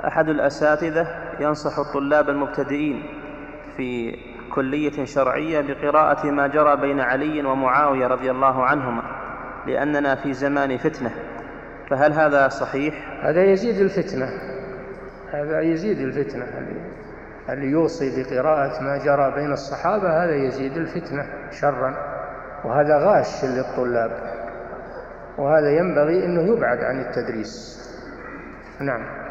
أحد الأساتذة ينصح الطلاب المبتدئين في كلية شرعية بقراءة ما جرى بين علي ومعاوية رضي الله عنهما لأننا في زمان فتنة، فهل هذا صحيح؟ هذا يزيد الفتنة، هذا يزيد الفتنة. اللي يوصي بقراءة ما جرى بين الصحابة هذا يزيد الفتنة شرا، وهذا غاش للطلاب، وهذا ينبغي أنه يبعد عن التدريس. نعم.